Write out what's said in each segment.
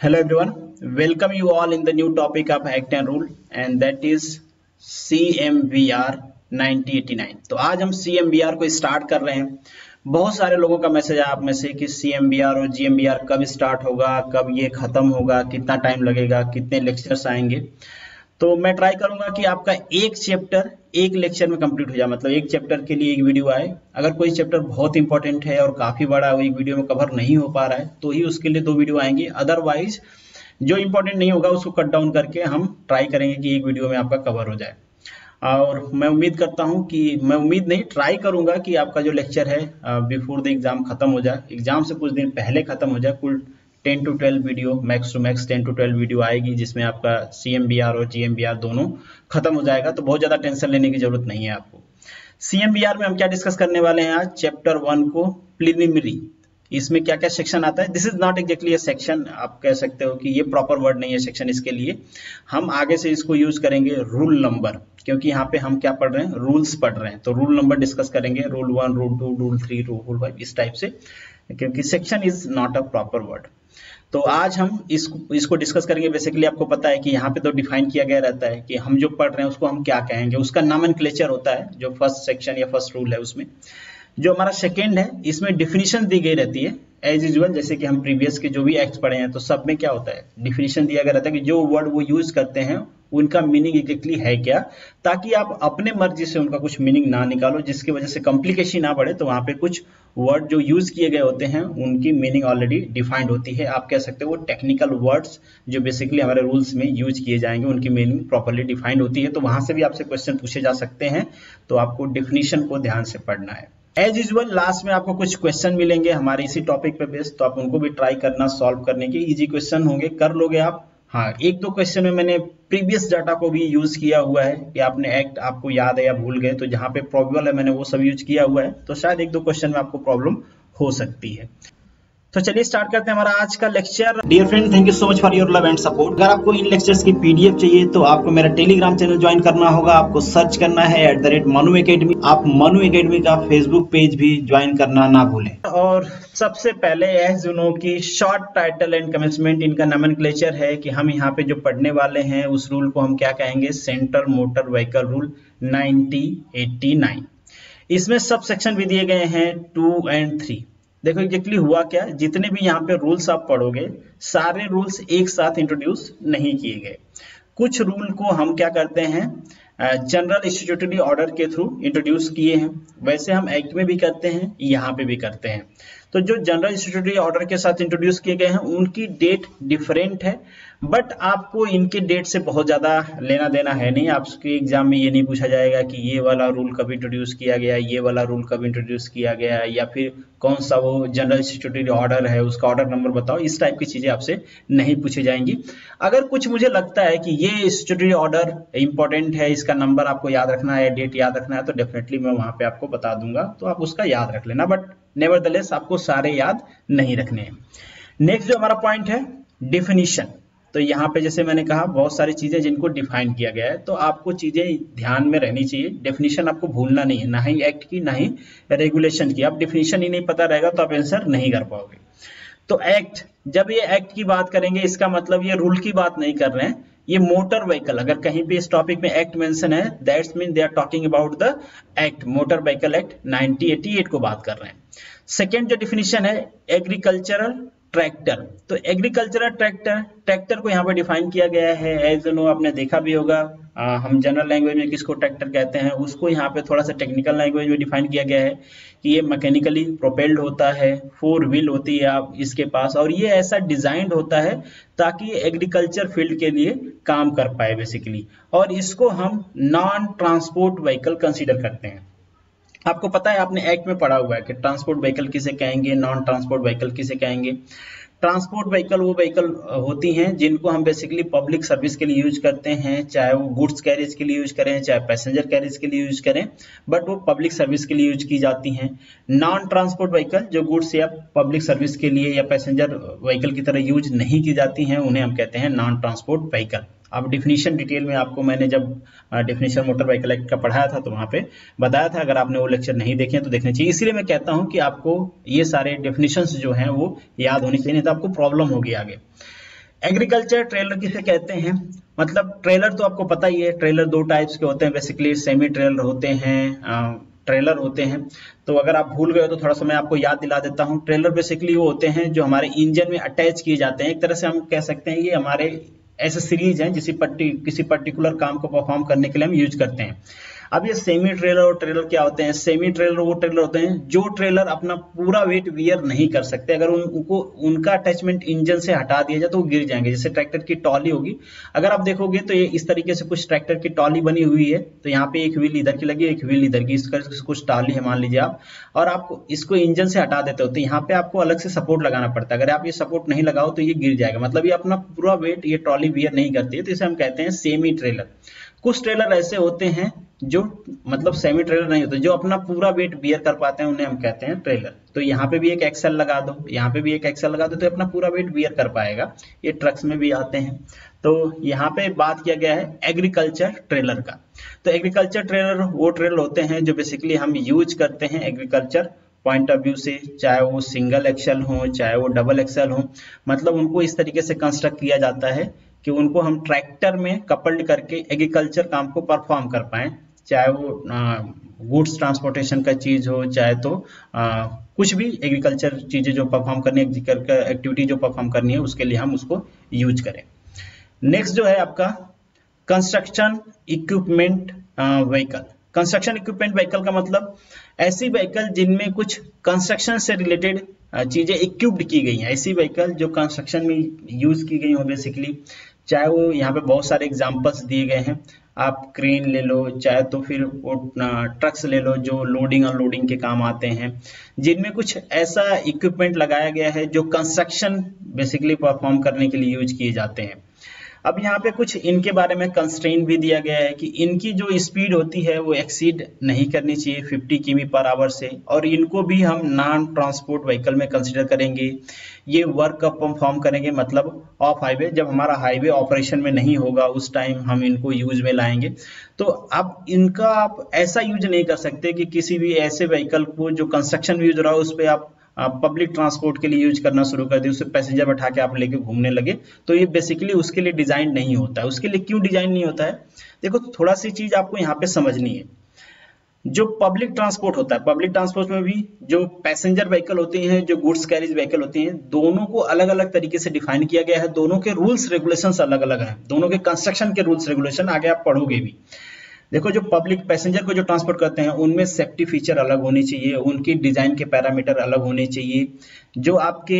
Hello everyone, welcome you all in the new topic of Act and Rule and that is CMVR 1989। तो आज हम CMVR को start कर रहे हैं। बहुत सारे लोगों का मैसेज आया आप में से कि CMVR और GMVR कब स्टार्ट होगा, कब ये खत्म होगा, कितना टाइम लगेगा, कितने लेक्चर्स आएंगे। तो मैं ट्राई करूंगा कि आपका एक चैप्टर एक लेक्चर में कंप्लीट हो जाए, मतलब एक चैप्टर के लिए एक वीडियो आए। अगर कोई चैप्टर बहुत इंपॉर्टेंट है और काफी बड़ा है, वो एक वीडियो में कवर नहीं हो पा रहा है तो ही उसके लिए 2 वीडियो आएंगे। अदरवाइज जो इंपॉर्टेंट नहीं होगा उसको कट डाउन करके हम ट्राई करेंगे कि एक वीडियो में आपका कवर हो जाए। और मैं उम्मीद करता हूं कि ट्राई करूंगा कि आपका जो लेक्चर है बिफोर द एग्जाम खत्म हो जाए, एग्जाम से कुछ दिन पहले खत्म हो जाए। कुल 10 to 12 video, max to max 10 to 12 video आएगी जिसमें आपका CMVR और GMVR दोनों खत्म हो जाएगा। तो बहुत ज्यादा टेंशन लेने की जरूरत नहीं है आपको। CMVR में हम क्या डिस्कस करने वाले हैं आज, चैप्टर 1 को प्रिलिमिनरी। इसमें क्या क्या सेक्शन आता है। This is not exactly a section, आप कह सकते हो कि ये प्रॉपर वर्ड नहीं है सेक्शन। इसके लिए हम आगे से इसको यूज करेंगे रूल नंबर, क्योंकि यहाँ पे हम क्या पढ़ रहे हैं, रूल्स पढ़ रहे हैं। तो रूल नंबर डिस्कस करेंगे, रूल 1, रूल 2, रूल 3, रूल 5, इस टाइप से, क्योंकि section is not a proper word. तो आज हम इसको डिस्कस करेंगे। बेसिकली आपको पता है कि यहाँ पे तो डिफाइन किया गया रहता है कि हम जो पढ़ रहे हैं उसको हम क्या कहेंगे, उसका नॉमेनक्लेचर होता है जो फर्स्ट सेक्शन या फर्स्ट रूल है उसमें। जो हमारा सेकेंड है इसमें डिफिनीशन दी गई रहती है एज यूजुअल, जैसे कि हम प्रीवियस के जो भी एक्ट पढ़े हैं तो सब में क्या होता है, डिफिनीशन दिया गया रहता है कि जो वर्ड वो यूज करते हैं उनका मीनिंग एग्जैक्टली है क्या, ताकि आप अपने मर्जी से उनका कुछ मीनिंग ना निकालो जिसकी वजह से कॉम्प्लिकेशन ना बढ़े। तो वहां पे कुछ वर्ड जो यूज किए गए होते हैं उनकी मीनिंग ऑलरेडी डिफाइंड होती है। आप कह सकते हो वो टेक्निकल वर्ड्स जो बेसिकली हमारे रूल्स में यूज किए जाएंगे उनकी मीनिंग प्रॉपर्ली डिफाइंड होती है। तो वहां से भी आपसे क्वेश्चन पूछे जा सकते हैं, तो आपको डिफिनीशन को ध्यान से पढ़ना है। एज यूजुअल लास्ट में आपको कुछ क्वेश्चन मिलेंगे हमारे इसी टॉपिक पे बेस्ड, तो आप उनको भी ट्राई करना सॉल्व करने की। इजी क्वेश्चन होंगे, कर लोगे आप। हाँ, 1-2 क्वेश्चन में मैंने प्रीवियस डाटा को भी यूज किया हुआ है कि आपने एक्ट आपको याद है या भूल गए, तो जहां पे प्रॉब्लम है मैंने वो सब यूज किया हुआ है। तो शायद 1-2 क्वेश्चन में आपको प्रॉब्लम हो सकती है। तो चलिए स्टार्ट करते हैं हमारा आज का lecture. Dear friend, thank you so much for your love and support. अगर आपको इन लेक्चर्स की PDF चाहिए तो आपको मेरा टेलीग्राम चैनल ज्वाइन करना होगा। आपको सर्च करना है @मनु एकेडमी। आप मनु एकेडमी का फेसबुक पेज भी ज्वाइन करना ना भूलें। और सबसे पहले एज यू नो की शॉर्ट टाइटल एंड कमेंसमेंट इनका नॉमेनक्लेचर है कि हम यहाँ पे जो पढ़ने वाले हैं उस रूल को हम क्या कहेंगे, सेंट्रल मोटर व्हीकल रूल 1989। इसमें सब सेक्शन भी दिए गए हैं 2 और 3। देखो एग्जैक्टली हुआ क्या, जितने भी यहाँ पे रूल्स आप पढ़ोगे सारे रूल्स एक साथ इंट्रोड्यूस नहीं किए गए। कुछ रूल को हम क्या करते हैं, जनरल स्टैट्यूटरी ऑर्डर के थ्रू इंट्रोड्यूस किए हैं। वैसे हम एक्ट में भी करते हैं, यहाँ पे भी करते हैं। तो जो जनरल स्टैट्यूटरी ऑर्डर के साथ इंट्रोड्यूस किए गए हैं उनकी डेट डिफरेंट है, बट आपको इनके डेट से बहुत ज्यादा लेना देना है नहीं। आपके एग्जाम में ये नहीं पूछा जाएगा कि ये वाला रूल कब इंट्रोड्यूस किया गया, ये वाला रूल कब इंट्रोड्यूस किया गया, या फिर कौन सा वो जनरल स्टैट्यूटरी ऑर्डर है उसका ऑर्डर नंबर बताओ। इस टाइप की चीजें आपसे नहीं पूछी जाएंगी। अगर कुछ मुझे लगता है कि ये स्टैट्यूटरी ऑर्डर इंपॉर्टेंट है, इसका नंबर आपको याद रखना है, डेट याद रखना है, तो डेफिनेटली मैं वहां पे आपको बता दूंगा, तो आप उसका याद रख लेना। बट नेवरदलेस आपको सारे याद नहीं रखने हैं। नेक्स्ट जो हमारा पॉइंट है डिफिनीशन। तो यहाँ पे जैसे मैंने कहा बहुत सारी चीजें जिनको डिफाइन किया गया है, तो आपको चीजें ध्यान में रहनी चाहिए। डेफिनीशन आपको भूलना नहीं है, ना ही एक्ट की ना ही रेगुलेशन की। आप डेफिनीशन ही नहीं पता रहेगा तो आप आंसर नहीं कर पाओगे। तो एक्ट, जब ये एक्ट की बात करेंगे इसका मतलब ये रूल की बात नहीं कर रहे हैं, ये मोटर व्हीकल। अगर कहीं पे इस टॉपिक में एक्ट मेंशन है that's mean they are talking about the act, motor vehicle act 1988 को बात कर रहे हैं। सेकेंड जो डिफिनीशन है एग्रीकल्चरल ट्रैक्टर। तो एग्रीकल्चरल ट्रैक्टर को यहाँ पे डिफाइन किया गया है। एज यू नो आपने देखा भी होगा, हम जनरल लैंग्वेज में किसको ट्रैक्टर कहते हैं, उसको यहाँ पे थोड़ा सा टेक्निकल लैंग्वेज में डिफाइन किया गया है कि ये मैकेनिकली प्रोपेल्ड होता है, 4 व्हील होती है आप इसके पास, और ये ऐसा डिजाइंड होता है ताकि एग्रीकल्चर फील्ड के लिए काम कर पाए बेसिकली। और इसको हम नॉन ट्रांसपोर्ट व्हीकल कंसिडर करते हैं। आपको पता है, आपने एक्ट में पढ़ा हुआ है कि ट्रांसपोर्ट व्हीकल किसे कहेंगे, नॉन ट्रांसपोर्ट व्हीकल किसे कहेंगे। ट्रांसपोर्ट व्हीकल वो व्हीकल होती हैं जिनको हम बेसिकली पब्लिक सर्विस के लिए यूज करते हैं, चाहे वो गुड्स कैरेज के लिए यूज करें, चाहे पैसेंजर कैरेज के लिए यूज करें, बट वो पब्लिक सर्विस के लिए यूज की जाती हैं। नॉन ट्रांसपोर्ट व्हीकल जो गुड्स या पब्लिक सर्विस के लिए या पैसेंजर व्हीकल की तरह यूज नहीं की जाती हैं, उन्हें हम कहते हैं नॉन ट्रांसपोर्ट व्हीकल। अब डिफिनीशन डिटेल में आपको मैंने जब डिफिनीशन मोटर व्हीकल एक्ट का पढ़ाया था तो वहां पे बताया था, अगर आपने वो लेक्चर नहीं देखे तो देखने चाहिए। इसलिए मैं कहता हूं कि आपको ये सारे डेफिनेशंस जो हैं वो याद होनी चाहिए, नहीं तो आपको प्रॉब्लम होगी आगे। एग्रीकल्चर ट्रेलर किसे कहते हैं? मतलब ट्रेलर तो आपको पता ही है, ट्रेलर दो टाइप्स के होते हैं बेसिकली, सेमी ट्रेलर होते हैं, ट्रेलर होते हैं। तो अगर आप भूल गए हो तो थोड़ा सा मैं आपको याद दिला देता हूँ। ट्रेलर बेसिकली वो होते हैं जो हमारे इंजन में अटैच किए जाते हैं। एक तरह से हम कह सकते हैं ये हमारे एसेसरीज हैं किसी पर्टिकुलर काम को परफॉर्म करने के लिए हम यूज करते हैं। अब ये सेमी ट्रेलर और ट्रेलर क्या होते हैं? सेमी ट्रेलर वो ट्रेलर होते हैं जो ट्रेलर अपना पूरा वेट वियर नहीं कर सकते। अगर उनका अटैचमेंट इंजन से हटा दिया जाए तो वो गिर जाएंगे। जैसे ट्रैक्टर की ट्रॉली होगी, अगर आप देखोगे तो ये इस तरीके से कुछ ट्रैक्टर की ट्रॉली बनी हुई है। तो यहाँ पे एक व्हील इधर की लगी, एक व्हील इधर की, इसका कुछ ट्रॉली है मान लीजिए आप, और आप इसको इंजन से हटा देते हो तो यहाँ पे आपको अलग से सपोर्ट लगाना पड़ता है। अगर आप ये सपोर्ट नहीं लगाओ तो ये गिर जाएगा, मतलब ये अपना पूरा वेट ये ट्रॉली वियर नहीं करती है, तो इसे हम कहते हैं सेमी ट्रेलर। कुछ ट्रेलर ऐसे होते हैं जो मतलब सेमी ट्रेलर नहीं होते, जो अपना पूरा वेट बियर कर पाते हैं, उन्हें हम कहते हैं ट्रेलर। तो यहाँ पे भी एक एक्सेल लगा दो, यहाँ पे भी एक एक्सेल लगा दो, तो अपना पूरा वेट बियर कर पाएगा। ये ट्रक्स में भी आते हैं। तो यहाँ पे बात किया गया है एग्रीकल्चर ट्रेलर का। तो एग्रीकल्चर ट्रेलर वो ट्रेलर होते हैं जो बेसिकली हम यूज करते हैं एग्रीकल्चर पॉइंट ऑफ व्यू से, चाहे वो सिंगल एक्सेल हो चाहे वो डबल एक्सेल हो। मतलब उनको इस तरीके से कंस्ट्रक्ट किया जाता है कि उनको हम ट्रैक्टर में कपल्ड करके एग्रीकल्चर काम को परफॉर्म कर पाए, चाहे वो गुड्स ट्रांसपोर्टेशन का चीज हो, चाहे तो कुछ भी एग्रीकल्चर चीजें जो परफॉर्म करनी है, एग्रीकल्चर एक्टिविटी जो परफॉर्म करनी है, उसके लिए हम उसको यूज करें। नेक्स्ट जो है आपका construction equipment vehicle. Construction equipment vehicle का मतलब ऐसी व्हीकल जिनमें कुछ कंस्ट्रक्शन से रिलेटेड चीजें इक्विप्ड की गई हैं, ऐसी व्हीकल जो कंस्ट्रक्शन में यूज की गई हो बेसिकली। चाहे वो यहाँ पे बहुत सारे एग्जांपल्स दिए गए हैं, आप क्रेन ले लो, चाहे तो फिर वो ट्रक्स ले लो जो लोडिंग अनलोडिंग के काम आते हैं, जिनमें कुछ ऐसा इक्विपमेंट लगाया गया है जो कंस्ट्रक्शन बेसिकली परफॉर्म करने के लिए यूज किए जाते हैं। अब यहाँ पे कुछ इनके बारे में कंस्ट्रेंट भी दिया गया है कि इनकी जो स्पीड होती है वो एक्सीड नहीं करनी चाहिए 50 किमी पर आवर से, और इनको भी हम नॉन ट्रांसपोर्ट व्हीकल में कंसीडर करेंगे। ये वर्क कब परफॉर्म करेंगे? मतलब ऑफ हाईवे, जब हमारा हाईवे ऑपरेशन में नहीं होगा उस टाइम हम इनको यूज में लाएंगे। तो अब इनका आप ऐसा यूज नहीं कर सकते कि किसी भी ऐसे व्हीकल को जो कंस्ट्रक्शन में यूज रहा हो उस पर आप पब्लिक ट्रांसपोर्ट के लिए यूज करना शुरू कर दिए, उससे पैसेंजर बैठा के आप लेके घूमने लगे। तो ये बेसिकली उसके लिए डिजाइन नहीं होता है। उसके लिए क्यों डिजाइन नहीं होता है? देखो थोड़ा सी चीज आपको यहाँ पे समझनी है। जो पब्लिक ट्रांसपोर्ट होता है, पब्लिक ट्रांसपोर्ट में भी जो पैसेंजर व्हीकल होते हैं, जो गुड्स कैरिज व्हीकल होते हैं, दोनों को अलग अलग तरीके से डिफाइन किया गया है। दोनों के रूल्स रेगुलेशंस अलग अलग हैं, दोनों के कंस्ट्रक्शन के रूल्स रेगुलेशन आगे आप पढ़ोगे भी। देखो जो पब्लिक पैसेंजर को जो ट्रांसपोर्ट करते हैं उनमें सेफ्टी फीचर अलग होनी चाहिए, उनकी डिजाइन के पैरामीटर अलग होने चाहिए। जो आपके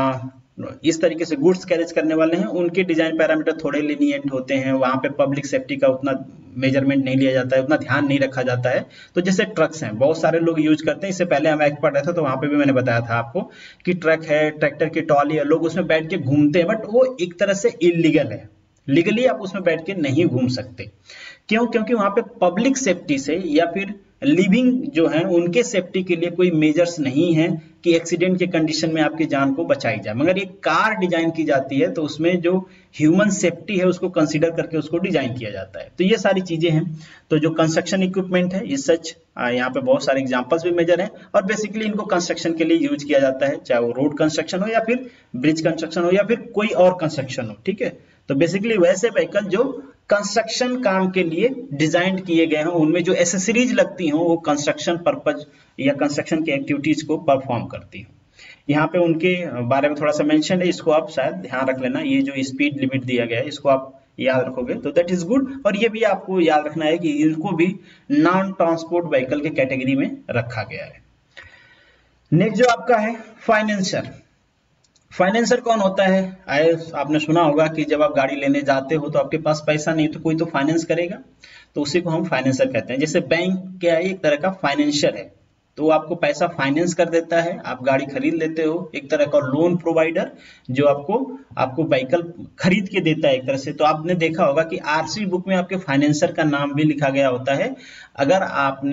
इस तरीके से गुड्स कैरेज करने वाले हैं उनके डिजाइन पैरामीटर थोड़े लीनिएंट होते हैं, वहां पे पब्लिक सेफ्टी का उतना मेजरमेंट नहीं लिया जाता है, उतना ध्यान नहीं रखा जाता है। तो जैसे ट्रक्स हैं, बहुत सारे लोग यूज करते हैं, इससे पहले हम एक्सपर्ट रहे थे तो वहां पे भी मैंने बताया था आपको कि ट्रक है, ट्रैक्टर की ट्रॉली है, लोग उसमें बैठ के घूमते हैं, बट वो एक तरह से इलीगल है। लीगली आप उसमें बैठ के नहीं घूम सकते। क्यों? क्योंकि वहां पे पब्लिक सेफ्टी से या फिर लिविंग जो है उनके सेफ्टी के लिए कोई मेजर्स नहीं है कि एक्सीडेंट के कंडीशन में आपकी जान को बचाई जाए। मगर ये कार डिजाइन की जाती है तो उसमें जो ह्यूमन सेफ्टी है उसको कंसीडर करके उसको डिजाइन किया जाता है। तो ये सारी चीजें हैं। तो जो कंस्ट्रक्शन इक्विपमेंट है इस सच यहाँ पे बहुत सारे एग्जांपल्स भी मेजर हैं, और बेसिकली इनको कंस्ट्रक्शन के लिए यूज किया जाता है, चाहे वो रोड कंस्ट्रक्शन हो या फिर ब्रिज कंस्ट्रक्शन हो या फिर कोई और कंस्ट्रक्शन हो। ठीक है, तो बेसिकली वैसे व्हीकल जो कंस्ट्रक्शन काम के लिए डिजाइन किए गए हैं, उनमें जो एसेसरीज लगती हो वो कंस्ट्रक्शन पर्पज या कंस्ट्रक्शन की एक्टिविटीज को परफॉर्म करती हो। यहाँ पे उनके बारे में थोड़ा सा मेंशन है, इसको आप शायद ध्यान रख लेना। ये जो स्पीड लिमिट दिया गया है इसको आप याद रखोगे तो दैट इज गुड। और ये भी आपको याद रखना है कि इनको भी नॉन ट्रांसपोर्ट व्हीकल के कैटेगरी में रखा गया है। नेक्स्ट जो आपका है फाइनेंसर। फाइनेंसर कौन होता है? आपने सुना होगा कि जब आप गाड़ी लेने जाते हो तो आपके पास पैसा नहीं तो कोई तो फाइनेंस करेगा, तो उसी को हम फाइनेंसर कहते हैं। जैसे बैंक क्या है, एक तरह का फाइनेंशियर है, तो आपको पैसा फाइनेंस कर देता है, आप गाड़ी खरीद लेते हो, एक तरह का लोन प्रोवाइडर जो आपको व्हीकल खरीद के देता है एक तरह से। तो आपने देखा होगा कि आरसी बुक में आपके फाइनेंसर का नाम भी लिखा गया होता है। अगर आपने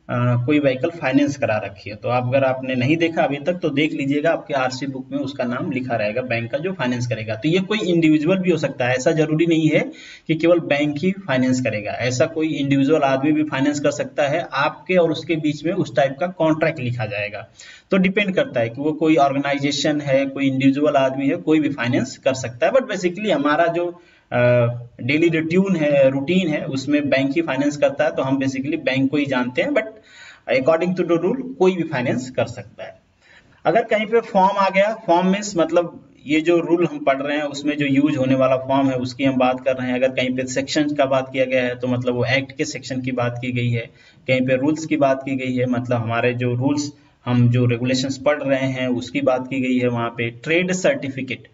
कोई व्हीकल फाइनेंस करा रखी है। तो आप अगर आपने नहीं देखा अभी तक तो देख लीजिएगा, आपके आरसी बुक में उसका नाम लिखा रहेगा बैंक का जो फाइनेंस करेगा। तो ये कोई इंडिविजुअल भी हो सकता है, ऐसा जरूरी नहीं है कि केवल बैंक ही फाइनेंस करेगा, ऐसा कोई इंडिविजुअल आदमी भी फाइनेंस कर सकता है। आपके और उसके बीच में उस टाइप का कॉन्ट्रैक्ट लिखा जाएगा। तो डिपेंड करता है कि वो कोई ऑर्गेनाइजेशन है, कोई इंडिविजुअल आदमी है, कोई भी फाइनेंस कर सकता है। बट बेसिकली हमारा जो डेली रूटीन है उसमें बैंक ही फाइनेंस करता है, तो हम बेसिकली बैंक को ही जानते हैं। But according to the rule कोई भी फाइनेंस कर सकता है। अगर कहीं पे फॉर्म आ गया, फॉर्म मीन्स मतलब ये जो रूल हम पढ़ रहे हैं उसमें जो यूज होने वाला फॉर्म है उसकी हम बात कर रहे हैं। अगर कहीं पे सेक्शन का बात किया गया है तो मतलब वो एक्ट के सेक्शन की बात की गई है। कहीं पे रूल्स की बात की गई है, मतलब हमारे जो रूल्स हम जो रेगुलेशंस पढ़ रहे हैं उसकी बात की गई है। वहां पे ट्रेड सर्टिफिकेट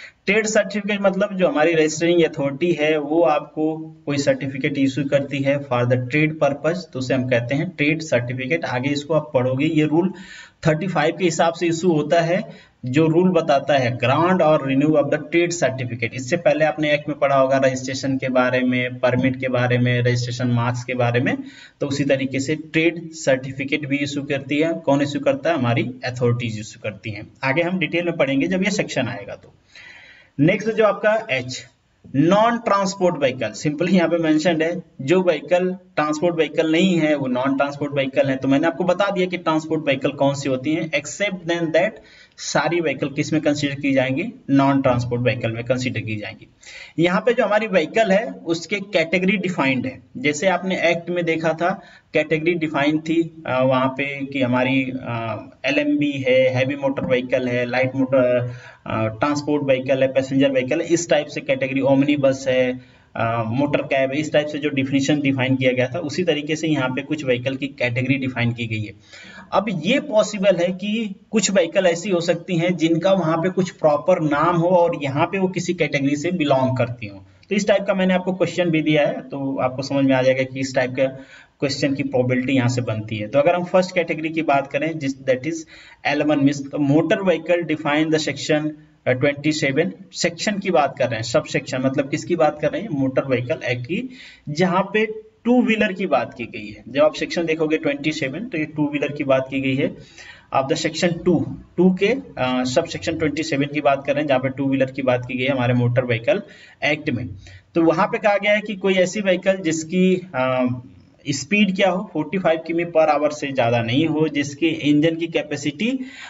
मतलब जो हमारी रजिस्टरिंग अथॉरिटी है वो आपको कोई सर्टिफिकेट इशू करती है फॉर द ट्रेड पर्पस, तो उसे हम कहते हैं ट्रेड सर्टिफिकेट। आगे इसको आप पढ़ोगे, ये रूल 35 के हिसाब से इशू होता है, जो रूल बताता है ग्रांट और renew of the trade certificate. इससे पहले आपने एक्ट में पढ़ा होगा रजिस्ट्रेशन के बारे में, परमिट के बारे में, रजिस्ट्रेशन मार्क्स के बारे में। तो उसी तरीके से ट्रेड सर्टिफिकेट भी इशू करती है। कौन इशू करता है? हमारी अथॉरिटीज इशू करती हैं। आगे हम डिटेल में पढ़ेंगे जब ये सेक्शन आएगा। तो नेक्स्ट जो आपका H, non transport vehicle. Simply यहाँ पे मेंशन्ड है, जो व्हीकल ट्रांसपोर्ट व्हीकल नहीं है वो नॉन ट्रांसपोर्ट व्हीकल है। तो मैंने आपको बता दिया कि ट्रांसपोर्ट व्हीकल कौन सी होती हैं। एक्सेप्ट देन दैट सारी व्हीकल किस में कंसीडर की जाएंगी? नॉन ट्रांसपोर्ट व्हीकल में कंसीडर की जाएंगी। यहाँ पे जो हमारी व्हीकल है उसके कैटेगरी डिफाइंड है। जैसे आपने एक्ट में देखा था कैटेगरी डिफाइंड थी वहां पे कि हमारी LMB है, हैवी मोटर व्हीकल है, लाइट मोटर ट्रांसपोर्ट व्हीकल है, पैसेंजर व्हीकल है, इस टाइप से कैटेगरी, ओमनी बस है, मोटर कैब है, इस टाइप से जो डिफिनीशन डिफाइन किया गया था उसी तरीके से यहाँ पे कुछ व्हीकल की कैटेगरी डिफाइन की गई है। अब ये पॉसिबल है कि कुछ व्हीकल ऐसी हो सकती हैं जिनका वहां पे कुछ प्रॉपर नाम हो और यहाँ पे वो किसी कैटेगरी से बिलोंग करती हो। तो इस टाइप का मैंने आपको क्वेश्चन भी दिया है, तो आपको समझ में आ जाएगा कि इस टाइप का क्वेश्चन की प्रोबेबिलिटी यहाँ से बनती है। तो अगर हम फर्स्ट कैटेगरी की बात करें जिस that is L1 means motor vehicle define the section 27, section की बात कर रहे हैं, सब सेक्शन मतलब किसकी बात कर रहे हैं? मोटर व्हीकल एक्ट की, जहां पे टू व्हीलर की बात की गई है। जब आप सेक्शन देखोगे 27 तो ये टू व्हीलर की बात की गई है। आप द सेक्शन 2 के सब सेक्शन 27 की बात कर रहे हैं जहां पे टू व्हीलर की बात की गई है हमारे मोटर व्हीकल एक्ट में। तो वहां पे कहा गया है कि कोई ऐसी व्हीकल जिसकी स्पीड क्या हो 45 किमी पर आवर से ज्यादा नहीं हो, जिसके इंजन की कैपेसिटी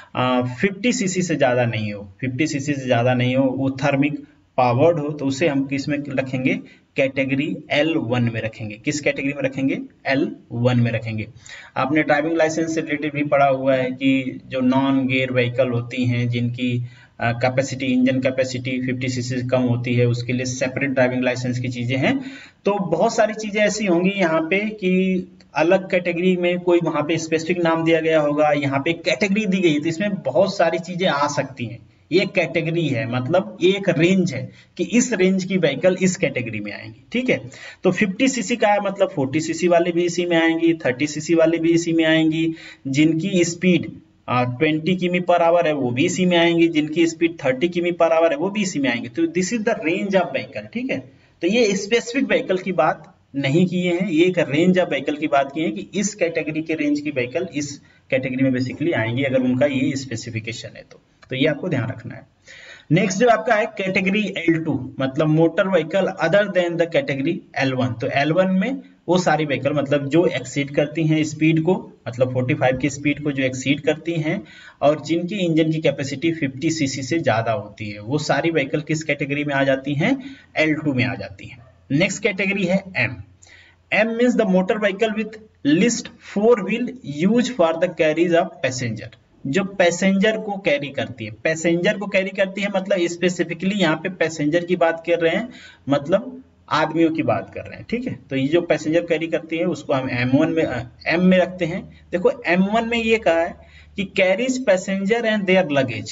50 सीसी से ज्यादा नहीं हो, 50 सीसी से ज्यादा नहीं हो, वो थर्मिक पावर्ड हो, तो उसे हम किस में रखेंगे? कैटेगरी L1 में रखेंगे। किस कैटेगरी में रखेंगे? L1 में रखेंगे। आपने ड्राइविंग लाइसेंस से रिलेटेड भी पढ़ा हुआ है कि जो नॉन गियर व्हीकल होती हैं जिनकी कैपेसिटी, इंजन कैपेसिटी 50 सीसी से कम होती है, उसके लिए सेपरेट ड्राइविंग लाइसेंस की चीजें हैं। तो बहुत सारी चीजें ऐसी होंगी यहाँ पे कि अलग कैटेगरी में कोई वहां पे स्पेसिफिक नाम दिया गया होगा, यहाँ पे कैटेगरी दी गई है, तो इसमें बहुत सारी चीजें आ सकती हैं। ये कैटेगरी है मतलब एक रेंज है कि इस रेंज की व्हीकल इस कैटेगरी में आएंगी, ठीक है। तो 50 सीसी का है मतलब 40 सीसी वाले भी इसी में आएंगी, 30 सीसी वाले भी इसी में आएंगी, जिनकी स्पीड 20 किमी पर आवर है वो भी इसी में आएंगी, जिनकी स्पीड 30 किमी पर आवर है वो भी इसी में आएंगे। तो this is the range of vehicle, ठीक है। तो ये स्पेसिफिक व्हीकल की बात नहीं किए हैं, ये एक रेंज ऑफ व्हीकल की बात की है कि इस कैटेगरी के रेंज की व्हीकल इस कैटेगरी में बेसिकली आएंगी अगर उनका ये स्पेसिफिकेशन है तो ये आपको ध्यान रखना है। नेक्स्ट जो आपका है कैटेगरी L2 मतलब motor vehicle other than the category L1। तो L1 में वो सारी व्हीकल मतलब जो एक्सीड करती हैं स्पीड को, मतलब 45 की स्पीड को जो एक्सीड करती हैं और जिनकी इंजन की कैपेसिटी 50 सीसी से ज्यादा होती है, वो सारी व्हीकल किस कैटेगरी में आ जाती हैं? L2 में आ जाती हैं। नेक्स्ट कैटेगरी है M। M means the motor vehicle with list 4 wheel use for the carriage of passenger, जो पैसेंजर को कैरी करती है। पैसेंजर को कैरी करती है मतलब स्पेसिफिकली यहाँ पे पैसेंजर की बात कर रहे हैं, मतलब आदमियों की बात कर रहे हैं, ठीक है। तो ये जो पैसेंजर कैरी करती है उसको हम M में रखते हैं। देखो M1 में ये कहा है कि carriage passenger and their luggage.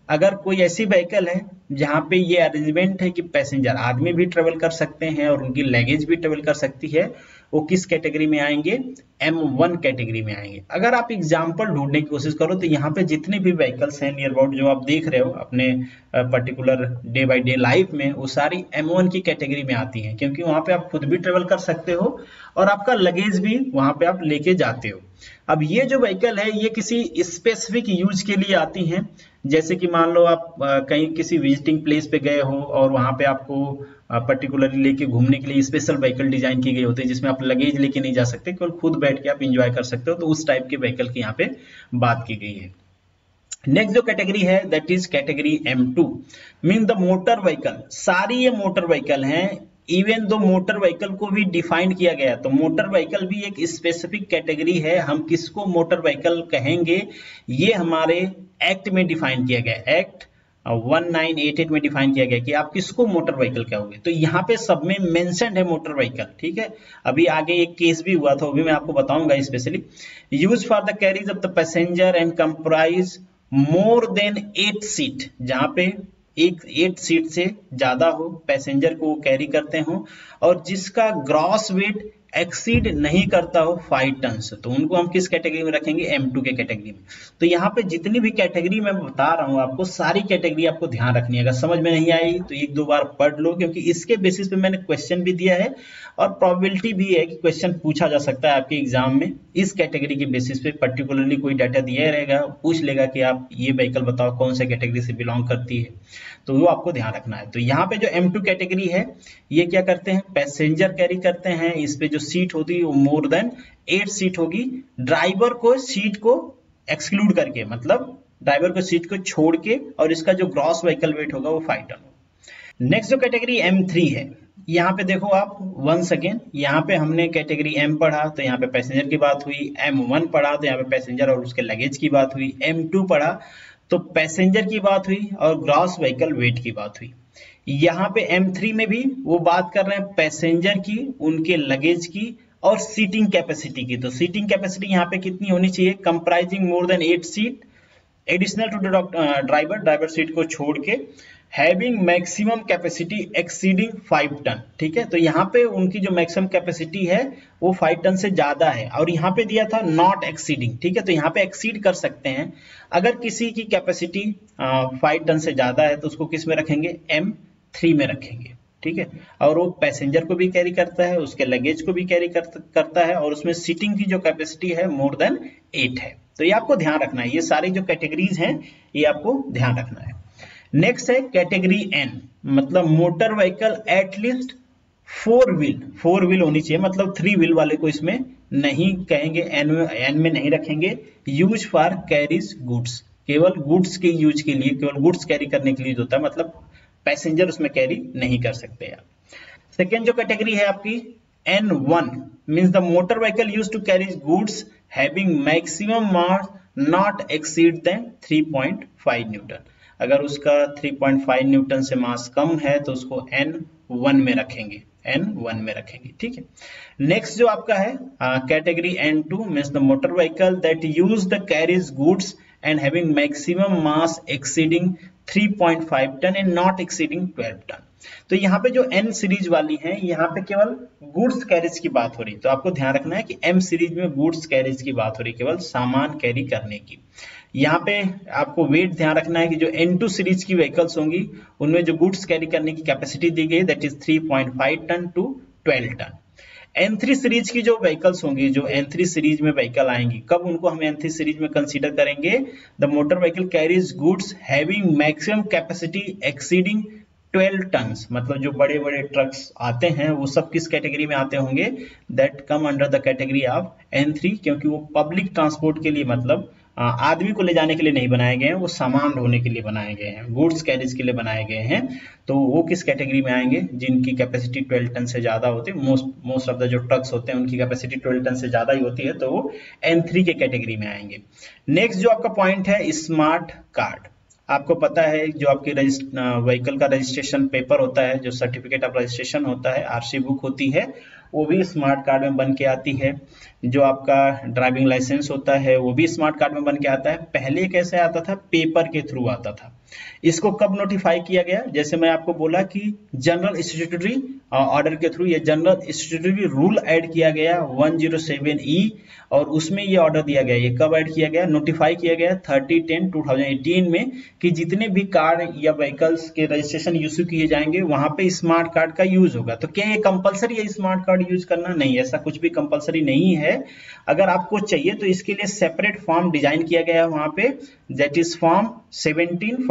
अगर कोई ऐसी व्हीकल है जहाँ पे ये अरेंजमेंट है कि पैसेंजर आदमी भी ट्रेवल कर सकते हैं और उनकी लगेज भी ट्रेवल कर सकती है, वो किस कैटेगरी में आएंगे? M1 कैटेगरी में आएंगे। अगर आप एग्जाम्पल ढूंढने की कोशिश करो तो यहाँ पे जितने भी व्हीकल्स हैं नियर अबाउट जो आप देख रहे हो अपने particular day by day life में, वो सारी M1 की कैटेगरी में आती हैं, क्योंकि वहाँ पे आप खुद भी ट्रेवल कर सकते हो और आपका लगेज भी वहाँ पे आप लेके जाते हो। अब ये जो व्हीकल है ये किसी स्पेसिफिक यूज के लिए आती हैं, जैसे कि मान लो आप कहीं किसी विजिटिंग प्लेस पे गए हो और वहाँ पे आपको पर्टिकुलरली लेके घूमने के लिए स्पेशल व्हीकल डिजाइन की गई होती है, जिसमें आप लगेज लेके नहीं जा सकते, केवल खुद बैठ के आप इंजॉय कर सकते हो, तो उस टाइप के व्हीकल की यहाँ पे बात की गई है। नेक्स्ट जो कैटेगरी है that is category M2 mean the motor vehicle. सारी ये मोटर व्हीकल हैं, इवन दो मोटर व्हीकल को भी डिफाइन किया गया, तो मोटर व्हीकल भी एक स्पेसिफिक कैटेगरी है। हम किसको मोटर व्हीकल कहेंगे ये हमारे एक्ट में डिफाइन किया गया, एक्ट 1988 में डिफाइन किया गया कि आप किसको मोटर व्हीकल कहोगे। तो यहाँ पे सब में मेंशन्ड है मोटर व्हीकल, ठीक है। अभी आगे एक केस भी हुआ था, वो भी मैं आपको बताऊंगा specially. Use for the carriage of the passenger and comprise more than 8 seat, जहाँ पे 8 सीट से ज्यादा हो, पैसेंजर को कैरी करते हो और जिसका ग्रॉस वेट एक्सीड नहीं करता हो 5 टन, तो उनको हम किस कैटेगरी में रखेंगे? M2 के कैटेगरी में। तो यहाँ पे जितनी भी कैटेगरी मैं बता रहा हूँ आपको, सारी कैटेगरी आपको ध्यान रखनी है। अगर समझ में नहीं आई तो एक दो बार पढ़ लो, क्योंकि इसके बेसिस पे मैंने क्वेश्चन भी दिया है और प्रोबेबिलिटी भी है कि क्वेश्चन पूछा जा सकता है आपके एग्जाम में। इस कैटेगरी के बेसिस पे पर्टिकुलरली कोई डाटा दिया रहेगा, पूछ लेगा कि आप ये व्हीकल बताओ कौन सा कैटेगरी से बिलोंग करती है, तो वो आपको ध्यान रखना है। तो यहाँ पे जो M2 कैटेगरी है ये क्या करते हैं? पैसेंजर कैरी करते हैं। इस पे जो सीट होती है वो मोर देन 8 सीट होगी, ड्राइवर को सीट को एक्सक्लूड करके, मतलब ड्राइवर को सीट को छोड़ के, और इसका जो ग्रॉस व्हीकल वेट होगा वो 5 टन होगा। नेक्स्ट जो कैटेगरी M3 है, यहाँ पे देखो आप वंस अगेन, यहाँ पे हमने कैटेगरी M पढ़ा तो यहाँ पे पैसेंजर की बात हुई, M1 पढ़ा तो यहाँ पे पैसेंजर और उसके लगेज की बात हुई, M2 पढ़ा तो पैसेंजर की बात हुई और ग्रॉस व्हीकल वेट की बात हुई। यहाँ पे M3 में भी वो बात कर रहे हैं पैसेंजर की, उनके लगेज की और सीटिंग कैपेसिटी की। तो सीटिंग कैपेसिटी यहाँ पे कितनी होनी चाहिए? Comprising more than 8 seat additional to the driver seat को छोड़ के, having maximum capacity exceeding 5 ton, ठीक है। तो यहाँ पे उनकी जो मैक्सिमम कैपेसिटी है वो 5 टन से ज्यादा है, और यहाँ पे दिया था नॉट एक्सीडिंग, ठीक है। तो यहाँ पे एक्सीड कर सकते हैं। अगर किसी की कैपेसिटी 5 टन से ज्यादा है तो उसको किस में रखेंगे? M3 में रखेंगे, ठीक है। और वो पैसेंजर को भी कैरी करता है, उसके लगेज को भी कैरी करता है, और उसमें सीटिंग की जो कैपेसिटी है मोर देन 8 है। तो ये आपको ध्यान रखना है, ये सारी जो कैटेगरीज हैं ये आपको ध्यान रखना है। नेक्स्ट है कैटेगरी N, मतलब मोटर व्हीकल एटलीस्ट 4 व्हील होनी चाहिए, मतलब 3 व्हील वाले को इसमें नहीं कहेंगे, N में नहीं रखेंगे। यूज फॉर कैरीज गुड्स, केवल गुड्स के यूज के लिए, केवल गुड्स कैरी करने के लिए होता है, मतलब पैसेंजर उसमें कैरी नहीं कर सकते यार। सेकेंड जो कैटेगरी है आपकी N1 means the motor vehicle use to carry goods having maximum mass not exceed than 3.5 newton. अगर उसका 3.5 न्यूटन से मास कम है तो उसको N1 में रखेंगे, N1 में रखेंगे, ठीक है। नेक्स्ट जो आपका है category N2 means the motor vehicle that use the carriage goods and having maximum mass exceeding 3.5 ton and not exceeding 12 ton. तो यहाँ पे जो N सीरीज वाली है यहाँ पे केवल गुड्स कैरेज की बात हो रही, तो आपको ध्यान रखना है कि M सीरीज में गुड्स कैरेज की बात हो रही, केवल सामान कैरी करने की। यहाँ पे आपको वेट ध्यान रखना है कि जो N2 सीरीज की व्हीकल्स होंगी उनमें जो गुड्स कैरी करने की कैपेसिटी दी गई that is 3.5 ton to 12 ton. N3 series की जो व्हीकल्स होंगी, जो N3 सीरीज में व्हीकल आएंगी, कब उनको हम N3 सीरीज में कंसीडर करेंगे? The motor vehicle carriage goods having maximum capacity exceeding 12 tons, मतलब जो बड़े बड़े ट्रक्स आते हैं वो सब किस कैटेगरी में आते होंगे? That come under the category of N3, क्योंकि वो पब्लिक ट्रांसपोर्ट के लिए, मतलब आदमी को ले जाने के लिए नहीं बनाए गए हैं, वो सामान ढोने के लिए बनाए गए हैं, गुड्स कैरेज के लिए बनाए गए हैं। तो वो किस कैटेगरी में आएंगे? जिनकी कैपेसिटी 12 टन से ज्यादा होती है। मोस्ट ऑफ द जो ट्रक्स होते हैं उनकी कैपेसिटी 12 टन से ज्यादा ही होती है, तो वो N3 के कैटेगरी में आएंगे। नेक्स्ट जो आपका पॉइंट है स्मार्ट कार्ड, आपको पता है जो आपकी व्हीकल का रजिस्ट्रेशन पेपर होता है, जो सर्टिफिकेट ऑफ रजिस्ट्रेशन होता है, आरसी बुक होती है, वो भी स्मार्ट कार्ड में बन के आती है। जो आपका ड्राइविंग लाइसेंस होता है वो भी स्मार्ट कार्ड में बन के आता है। पहले कैसे आता था? पेपर के थ्रू आता था, इसको कब नोटिफाई किया गया? जैसे मैं आपको बोला कि जनरल स्टैट्यूटरी ऑर्डर के थ्रू ये जनरल स्टैट्यूटरी रूल ऐड किया गया 107E, और उसमें ये ऑर्डर दिया गया। ये कब ऐड किया गया? नोटिफाई किया गया 30/10/2018 में कि जितने भी कार या व्हीकल्स के रजिस्ट्रेशन इशू किए जाएंगे वहां पे स्मार्ट कार्ड का यूज होगा। तो क्या ये कंपलसरी है स्मार्ट कार्ड यूज करना? नहीं, ऐसा कुछ भी कंपलसरी नहीं है। अगर आपको चाहिए तो इसके लिए सेपरेट फॉर्म डिजाइन किया गया है वहां पे, that is form 7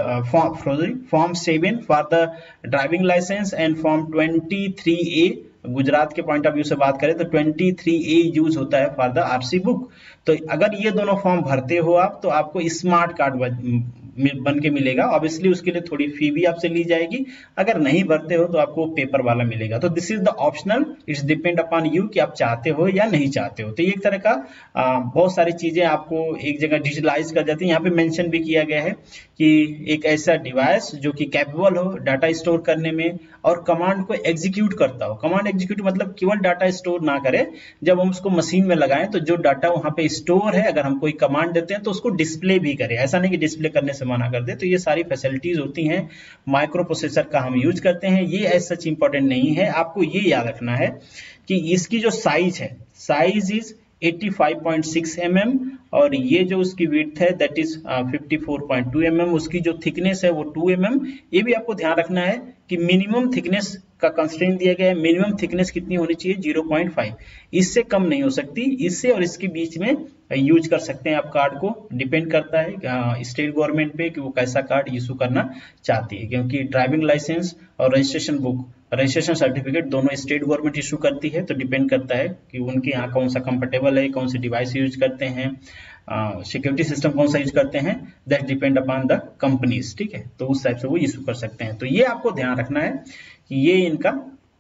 for the driving licence and form 23A। Gujarat के पॉइंट ऑफ व्यू से बात करें तो 23A यूज होता है फॉर द आरसी बुक। तो अगर ये दोनों फॉर्म भरते हो आप तो आपको स्मार्ट कार्ड बन के मिलेगा। ऑब्वियसली उसके लिए थोड़ी फी भी आपसे ली जाएगी। अगर नहीं भरते हो तो आपको पेपर वाला मिलेगा। तो this is the optional, it's depend upon you कि आप चाहते हो या नहीं चाहते हो। तो ये एक तरह का बहुत सारी चीजें आपको एक जगह डिजिटलाइज कर जाती है। यहाँ पे मेंशन भी किया गया है कि एक ऐसा डिवाइस जो कि कैपेबल हो डाटा स्टोर करने में और कमांड को एग्जीक्यूट करता हो। कमांड एग्जीक्यूट मतलब केवल डाटा स्टोर ना करे, जब हम उसको मशीन में लगाएं तो जो डाटा वहां पे स्टोर है अगर हम कोई कमांड देते हैं तो उसको डिस्प्ले भी करे। ऐसा नहीं कि डिस्प्ले करने से मना कर दे। तो ये सारी फैसिलिटीज होती हैं। माइक्रो प्रोसेसर का हम यूज करते हैं। ये एज सच इंपॉर्टेंट नहीं है। आपको ये याद रखना है कि इसकी जो साइज है, साइज इज 85.6 mm और ये जो उसकी विड्थ है दैट इज 54.2 mm। उसकी जो थिकनेस है वो 2 mm। ये भी आपको ध्यान रखना है कि मिनिमम थिकनेस का कंस्ट्रेंट दिया गया है। मिनिमम थिकनेस कितनी होनी चाहिए? 0.5, इससे कम नहीं हो सकती। इससे और इसके बीच में यूज कर सकते हैं आप कार्ड को। डिपेंड करता है स्टेट गवर्नमेंट पे कि वो कैसा कार्ड इशू करना चाहती है, क्योंकि ड्राइविंग लाइसेंस और रजिस्ट्रेशन बुक, रजिस्ट्रेशन सर्टिफिकेट दोनों स्टेट गवर्नमेंट इशू करती है। तो डिपेंड करता है कि उनके यहाँ कौन सा कंफर्टेबल है, कौन सी डिवाइस यूज करते हैं, सिक्योरिटी सिस्टम कौन सा यूज करते हैं, that depend upon the companies. ठीक है, तो उस टाइप से वो इशू कर सकते हैं। तो ये आपको ध्यान रखना है कि ये इनका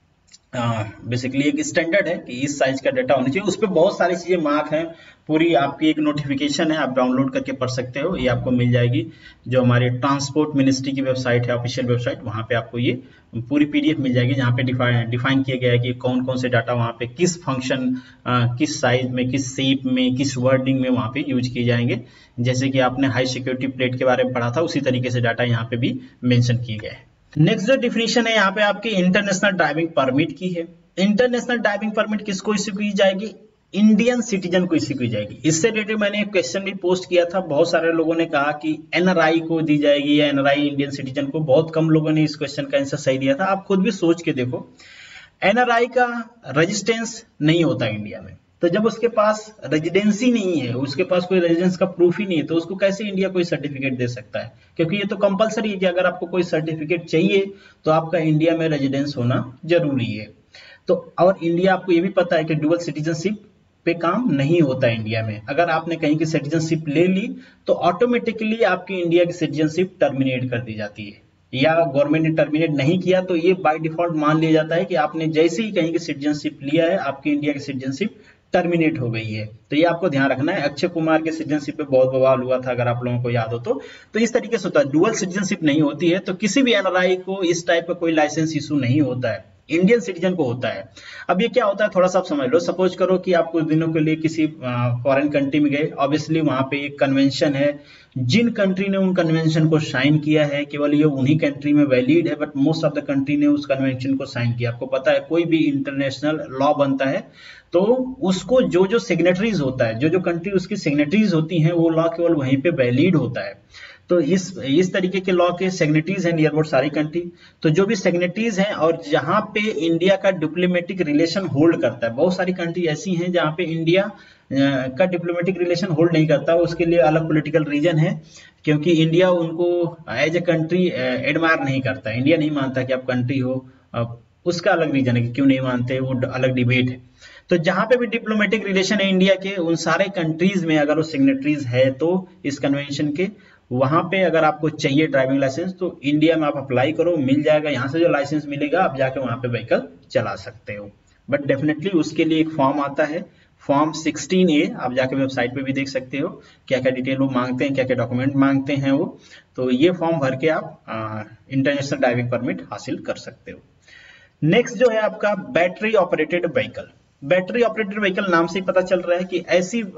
बेसिकली एक स्टैंडर्ड है कि इस साइज का डाटा होना चाहिए। उस पर बहुत सारी चीजें मार्क हैं। पूरी आपकी एक नोटिफिकेशन है, आप डाउनलोड करके पढ़ सकते हो। ये आपको मिल जाएगी जो हमारे ट्रांसपोर्ट मिनिस्ट्री की वेबसाइट है, ऑफिशियल वेबसाइट, वहां पे आपको ये पूरी PDF मिल जाएगी, जहाँ पे डिफाइन किया गया है कि कौन कौन से डाटा वहां पे किस फंक्शन, किस साइज में, किस शेप में, किस वर्डिंग में वहां पे यूज किए जाएंगे। जैसे कि आपने हाई सिक्योरिटी प्लेट के बारे में पढ़ा था, उसी तरीके से डाटा यहाँ पे भी मेंशन किए गए हैं। नेक्स्ट जो डिफिनेशन है यहाँ पे आपकी इंटरनेशनल ड्राइविंग परमिट की है। इंटरनेशनल ड्राइविंग परमिट किसको इश्यू की जाएगी? इंडियन सिटीजन को इश्यू की जाएगी। इससे रिलेटेड मैंने एक क्वेश्चन भी पोस्ट किया था। बहुत सारे लोगों ने कहा कि NRI को दी जाएगी या NRI इंडियन सिटीजन को। बहुत कम लोगों ने इस क्वेश्चन का आंसर सही दिया था। आप खुद भी सोच के देखो, NRI का रेजिस्टेंस नहीं होता इंडिया में। तो जब उसके पास रेजिडेंसी नहीं है, उसके पास कोई रेजिडेंस का प्रूफ ही नहीं है, तो उसको कैसे इंडिया कोई सर्टिफिकेट दे सकता है? क्योंकि ये तो कंपलसरी है कि अगर आपको कोई सर्टिफिकेट चाहिए तो आपका इंडिया में रेजिडेंस होना जरूरी है। तो और इंडिया, आपको ये भी पता है कि डुअल सिटीजनशिप पे काम नहीं होता है इंडिया में। अगर आपने कहीं की सिटीजनशिप ले ली तो ऑटोमेटिकली आपकी इंडिया की सिटीजनशिप टर्मिनेट कर दी जाती है, या गवर्नमेंट ने टर्मिनेट नहीं किया तो ये बाय डिफॉल्ट मान लिया जाता है कि आपने जैसे ही कहीं की सिटीजनशिप लिया है, आपकी इंडिया की सिटीजनशिप टर्मिनेट हो गई है। तो ये आपको ध्यान रखना है। अक्षय कुमार के सिटीजनशिप पे बहुत बवाल हुआ था, अगर आप लोगों को याद हो तो इस तरीके से होता है। डुअल सिटीजनशिप नहीं होती है तो किसी भी NRI को इस टाइप का कोई लाइसेंस इशू नहीं होता है, इंडियन सिटीजन को होता है। अब ये क्या होता है थोड़ा सा आप समझ लो। सपोज करो कि आप कुछ दिनों के लिए किसी फॉरेन कंट्री में गए। ऑब्वियसली वहां पे एक कन्वेंशन है, जिन कंट्री ने उन कन्वेंशन को साइन किया है केवल ये उन्हीं कंट्री में वैलिड है, but most of the country ने उस कन्वेंशन को साइन किया। आपको पता है कोई भी इंटरनेशनल लॉ बनता है तो उसको जो सिग्नेटरीज होता है, जो कंट्री उसकी सिग्नेटरीज होती हैं, वो लॉ केवल वहीं पे वैलिड होता है। तो इस तरीके के लॉ के सिग्नेटरीज हैं नियर अबाउट सारी कंट्री। तो जो भी सिग्नेटरीज हैं और जहां पे इंडिया का डिप्लोमेटिक रिलेशन होल्ड करता है, बहुत सारी कंट्री ऐसी हैं जहां पे इंडिया का डिप्लोमेटिक रिलेशन होल्ड नहीं करता, उसके लिए अलग पॉलिटिकल रीजन है, क्योंकि इंडिया उनको एज ए कंट्री एडमायर नहीं करता। इंडिया नहीं मानता कि आप कंट्री हो, उसका अलग रीजन है कि क्यों नहीं मानते, वो अलग डिबेट है। तो जहां पे भी डिप्लोमेटिक रिलेशन है इंडिया के, उन सारे कंट्रीज में अगर वो सिग्नेटरीज है तो इस कन्वेंशन के, वहां पे अगर आपको चाहिए ड्राइविंग लाइसेंस तो इंडिया में आप अप्लाई करो, मिल जाएगा। यहाँ से जो लाइसेंस मिलेगा आप जाके वहां पे व्हीकल चला सकते हो। बट डेफिनेटली उसके लिए एक फॉर्म आता है, फॉर्म 16A। आप जाके वेबसाइट पे भी देख सकते हो क्या क्या डिटेल वो मांगते हैं, क्या क्या डॉक्यूमेंट मांगते हैं वो। तो ये फॉर्म भर के आप इंटरनेशनल ड्राइविंग परमिट हासिल कर सकते हो। नेक्स्ट जो है आपका battery operated vehicle. Battery operated vehicle नाम से ही पता चल रहा है कि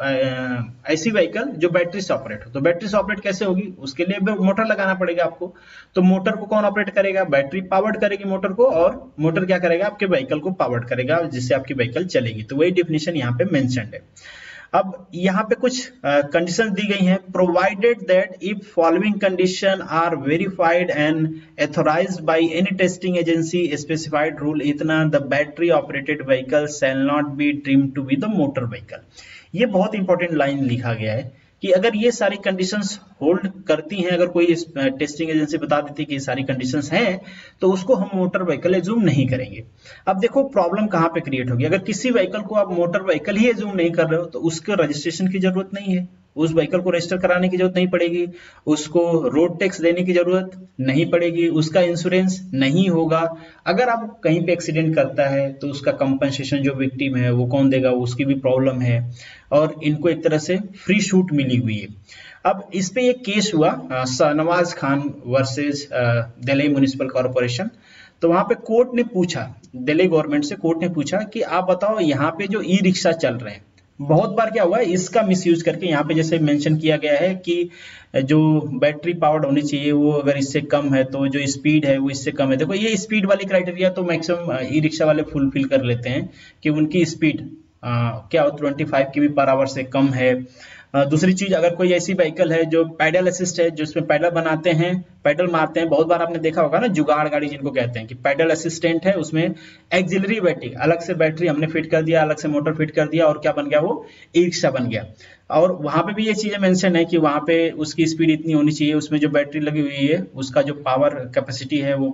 ऐसी व्हीकल जो बैटरी से ऑपरेट हो। तो बैटरी से ऑपरेट कैसे होगी, उसके लिए मोटर लगाना पड़ेगा आपको। तो मोटर को कौन ऑपरेट करेगा, बैटरी पावर्ड करेगी मोटर को, और मोटर क्या करेगा, आपके व्हीकल को पावर्ड करेगा, जिससे आपकी व्हीकल चलेगी। तो वही डेफिनेशन यहाँ पे मेंशन्ड है। अब यहाँ पे कुछ कंडीशंस दी गई हैं। Provided that if following condition are verified and authorised by any testing agency specified rule, इतना the battery operated vehicle shall not be deemed to be the motor vehicle. ये बहुत इंपॉर्टेंट लाइन लिखा गया है कि अगर ये सारी कंडीशंस होल्ड करती हैं, अगर कोई टेस्टिंग एजेंसी बता देती है कि ये सारी कंडीशंस हैं, तो उसको हम मोटर व्हीकल एज्यूम नहीं करेंगे। अब देखो प्रॉब्लम कहाँ पे क्रिएट होगी, अगर किसी व्हीकल को आप मोटर व्हीकल ही एज्यूम नहीं कर रहे हो तो उसको रजिस्ट्रेशन की जरूरत नहीं है, उस व्हीकल को रजिस्टर कराने की जरूरत नहीं पड़ेगी, उसको रोड टैक्स देने की जरूरत नहीं पड़ेगी, उसका इंश्योरेंस नहीं होगा। अगर आप कहीं पे एक्सीडेंट करता है तो उसका कंपनसेशन जो विक्टिम है वो कौन देगा, उसकी भी प्रॉब्लम है, और इनको एक तरह से फ्री शूट मिली हुई है। अब इस पे एक केस हुआ Shahnawaz Khan versus Delhi municipal corporation. तो वहां पे कोर्ट ने पूछा, दिल्ली गवर्नमेंट से कोर्ट ने पूछा कि आप बताओ यहाँ पे जो ई रिक्शा चल रहे हैं, बहुत बार क्या हुआ है इसका मिसयूज करके, यहाँ पे जैसे मेंशन किया गया है कि जो बैटरी पावर्ड होनी चाहिए वो अगर इससे कम है तो जो स्पीड है वो इससे कम है। देखो ये स्पीड वाली क्राइटेरिया तो मैक्सिमम ई रिक्शा वाले फुलफिल कर लेते हैं कि उनकी स्पीड क्या हो 25 km पर आवर से कम है। दूसरी चीज, अगर कोई ऐसी व्हीकल है जो पैडल असिस्ट है, जिसमें पैडल बनाते हैं, पैडल मारते हैं, बहुत बार आपने देखा होगा ना जुगाड़ गाड़ी जिनको कहते हैं, कि पैडल असिस्टेंट है, उसमें एक्सिलरी बैटरी, अलग से बैटरी हमने फिट कर दिया, अलग से मोटर फिट कर दिया, और क्या बन गया, वो ई रिक्शा बन गया। और वहां पे भी ये चीजें मेंशन है कि वहां पे उसकी स्पीड इतनी होनी चाहिए, उसमें जो बैटरी लगी हुई है उसका जो पावर कैपेसिटी है वो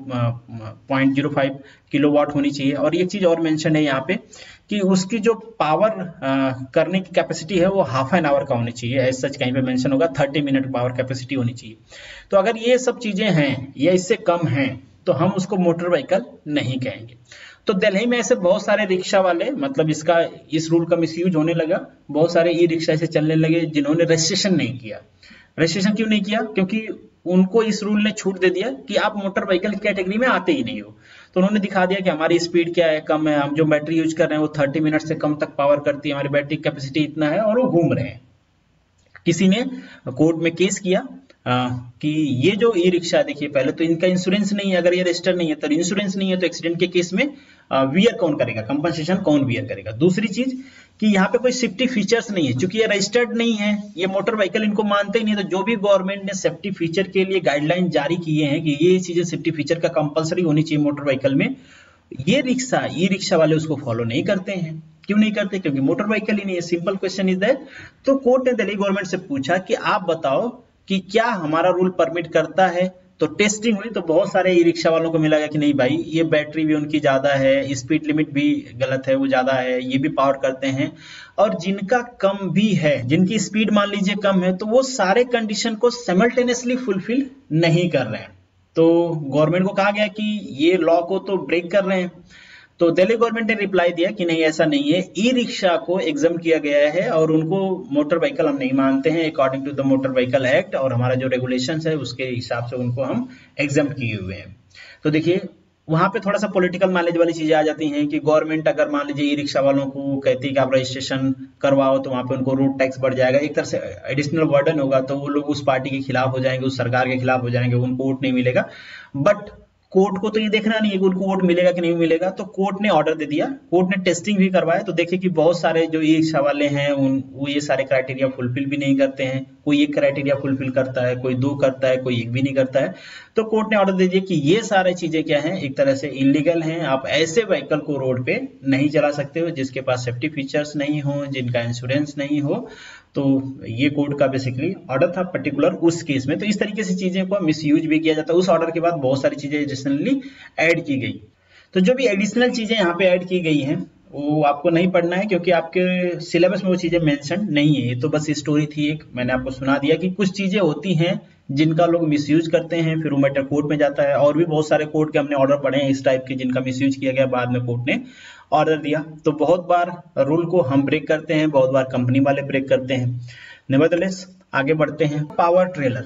0.05 किलोवाट होनी चाहिए। और एक चीज और मेंशन है यहाँ पे कि उसकी जो पावर करने की कैपेसिटी है वो हाफ एन आवर का होनी चाहिए, एज सच कहीं पे मेंशन होगा 30 मिनट पावर कैपेसिटी होनी चाहिए। तो अगर ये सब चीजें हैं या इससे कम हैं तो हम उसको मोटर व्हीकल नहीं कहेंगे। तो दिल्ली में ऐसे बहुत सारे रिक्शा वाले, मतलब इस रूल का मिसयूज होने लगा, बहुत सारे ई रिक्शा ऐसे चलने लगे जिन्होंने रजिस्ट्रेशन नहीं किया। रजिस्ट्रेशन क्यों नहीं किया, क्योंकि उनको इस रूल ने छूट दे दिया कि आप मोटर व्हीकल कैटेगरी में आते ही नहीं हो। तो उन्होंने दिखा दिया कि हमारी स्पीड क्या है, कम है, हम जो बैटरी यूज कर रहे हैं वो 30 मिनट से कम तक पावर करती है, हमारी बैटरी कैपेसिटी इतना है, और वो घूम रहे हैं। किसी ने कोर्ट में केस किया कि ये जो ई रिक्शा, देखिए पहले तो इनका इंश्योरेंस नहीं है, अगर ये रजिस्टर नहीं है तो इंश्योरेंस नहीं है, तो एक्सीडेंट के केस में वियर कौन करेगा, कंपनसेशन कौन वियर करेगा। दूसरी चीज कि यहाँ पे कोई सेफ्टी फीचर्स नहीं है, क्योंकि ये रजिस्टर्ड नहीं है, ये मोटर व्हीकल इनको मानते ही नहीं। तो जो भी गवर्नमेंट ने सेफ्टी फीचर के लिए गाइडलाइन जारी किए हैं कि ये चीजें सेफ्टी फीचर का कंपलसरी होनी चाहिए मोटर व्हीकल में, ये ई रिक्शा वाले उसको फॉलो नहीं करते हैं। क्यों नहीं करते, क्योंकि मोटर व्हीकल ही नहीं है। Simple question is that. तो कोर्ट ने दिल्ली गवर्नमेंट से पूछा कि आप बताओ कि क्या हमारा रूल परमिट करता है। तो टेस्टिंग हुई तो बहुत सारे ई रिक्शा वालों को मिला कि नहीं भाई, ये बैटरी भी उनकी ज्यादा है, स्पीड लिमिट भी गलत है, वो ज्यादा है, ये भी पावर करते हैं, और जिनका कम भी है, जिनकी स्पीड मान लीजिए कम है, तो वो सारे कंडीशन को साइमल्टेनियसली फुलफिल नहीं कर रहे हैं। तो गवर्नमेंट को कहा गया कि ये लॉ को तो ब्रेक कर रहे हैं। तो दिल्ली गवर्नमेंट ने रिप्लाई दिया कि नहीं, ऐसा नहीं है, ई रिक्शा को एग्जाम किया गया है और उनको मोटर व्हीकल हम नहीं मानते हैं according to the motor vehicle act, और हमारा जो रेगुलेशंस है उसके हिसाब से उनको हम एग्जाम किए हुए हैं। तो देखिए वहां पे थोड़ा सा पॉलिटिकल नॉलेज वाली चीजें आ जाती हैं कि गवर्नमेंट अगर मान लीजिए ई रिक्शा वालों को कहती है कि आप रजिस्ट्रेशन करवाओ, तो वहां पे उनको रोड टैक्स बढ़ जाएगा, एक तरह से एडिशनल बर्डन होगा, तो वो लोग उस पार्टी के खिलाफ हो जाएंगे, उस सरकार के खिलाफ हो जाएंगे, उनको वोट नहीं मिलेगा। बट कोर्ट को तो ये देखना नहीं है कि उनको वोट मिलेगा कि नहीं मिलेगा। तो कोर्ट ने ऑर्डर दे दिया, कोर्ट ने टेस्टिंग भी करवाया, तो देखिए कि बहुत सारे जो ई रिक्शा वाले हैं वो ये सारे क्राइटेरिया फुलफिल भी नहीं करते हैं। कोई एक क्राइटेरिया फुलफिल करता है, कोई 2 करता है, कोई एक भी नहीं करता है। तो कोर्ट ने ऑर्डर दे दिया कि ये सारे चीजें क्या हैं, एक तरह से इलीगल हैं। आप ऐसे व्हीकल को रोड पे नहीं चला सकते हो जिसके पास सेफ्टी फीचर्स नहीं हो, जिनका इंश्योरेंस नहीं हो। तो ये कोर्ट का बेसिकली ऑर्डर था पर्टिकुलर उस केस में। तो इस तरीके से चीजें को मिसयूज भी किया जाता है। उस ऑर्डर के बाद बहुत सारी चीजें एडिशनली ऐड की गई। तो जो भी एडिशनल चीजें यहाँ पे ऐड की गई हैं वो आपको नहीं पढ़ना है, क्योंकि आपके सिलेबस में वो चीजें मेंशन नहीं है। ये तो बस स्टोरी थी एक, मैंने आपको सुना दिया कि कुछ चीजें होती हैं जिनका लोग मिसयूज करते हैं, फिर वो मैटर कोर्ट में जाता है। और भी बहुत सारे कोर्ट के हमने ऑर्डर पढ़े हैं इस टाइप के जिनका मिसयूज किया गया, बाद में कोर्ट ने ऑर्डर दिया। तो बहुत बार रूल को हम ब्रेक करते हैं, बहुत बार कंपनी वाले ब्रेक करते हैं। नेवरदलेस आगे बढ़ते हैं। पावर ट्रेलर,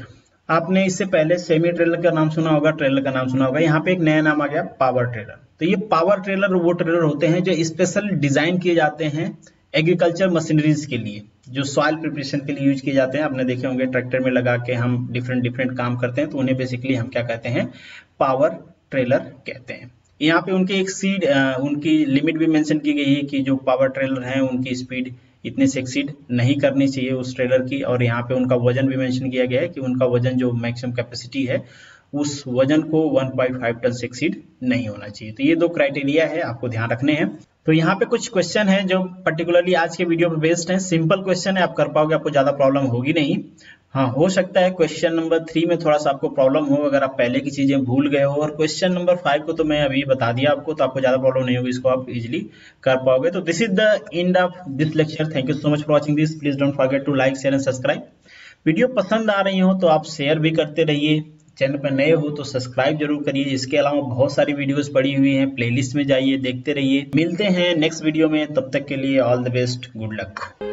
आपने इससे पहले सेमी ट्रेलर का नाम सुना होगा, ट्रेलर का नाम सुना होगा। यहाँ पे एक नया नाम आ गया, पावर ट्रेलर। तो ये पावर ट्रेलर वो ट्रेलर होते हैं जो स्पेशल डिजाइन किए जाते हैं एग्रीकल्चर मशीनरीज के लिए, जो सॉइल प्रिपरेशन के लिए यूज किए जाते हैं। आपने देखे होंगे ट्रैक्टर में लगा के हम डिफरेंट काम करते हैं, तो उन्हें बेसिकली हम क्या कहते हैं, पावर ट्रेलर कहते हैं। यहाँ पे उनकी एक सीड उनकी लिमिट भी मेंशन की गई है कि जो पावर ट्रेलर हैं उनकी स्पीड इतने से एक्सीड नहीं करनी चाहिए उस ट्रेलर की, और यहाँ पे उनका वजन भी मेंशन किया गया है कि उनका वजन जो मैक्सिमम कैपेसिटी है उस वजन को 1.5 टन से एक्सीड नहीं होना चाहिए। तो ये 2 क्राइटेरिया है, आपको ध्यान रखने हैं। तो यहाँ पे कुछ क्वेश्चन है जो पर्टिकुलरली आज के वीडियो पे बेस्ड है। सिंपल क्वेश्चन है, आप कर पाओगे, आपको ज्यादा प्रॉब्लम होगी नहीं। हाँ, हो सकता है क्वेश्चन नंबर 3 में थोड़ा सा आपको प्रॉब्लम हो, अगर आप पहले की चीजें भूल गए हो, और क्वेश्चन नंबर 5 को तो मैं अभी बता दिया आपको, तो आपको ज्यादा प्रॉब्लम नहीं होगी, इसको आप इजिली कर पाओगे। तो this is the end of this lecture. Thank you so much for watching this. Please don't forget to like, share and subscribe. Video पसंद आ रही हो तो आप शेयर भी करते रहिए। चैनल पर नए हो तो सब्सक्राइब जरूर करिए। इसके अलावा बहुत सारी वीडियोस पड़ी हुई हैं, प्लेलिस्ट में जाइए, देखते रहिए। मिलते हैं नेक्स्ट वीडियो में, तब तक के लिए all the best, good luck.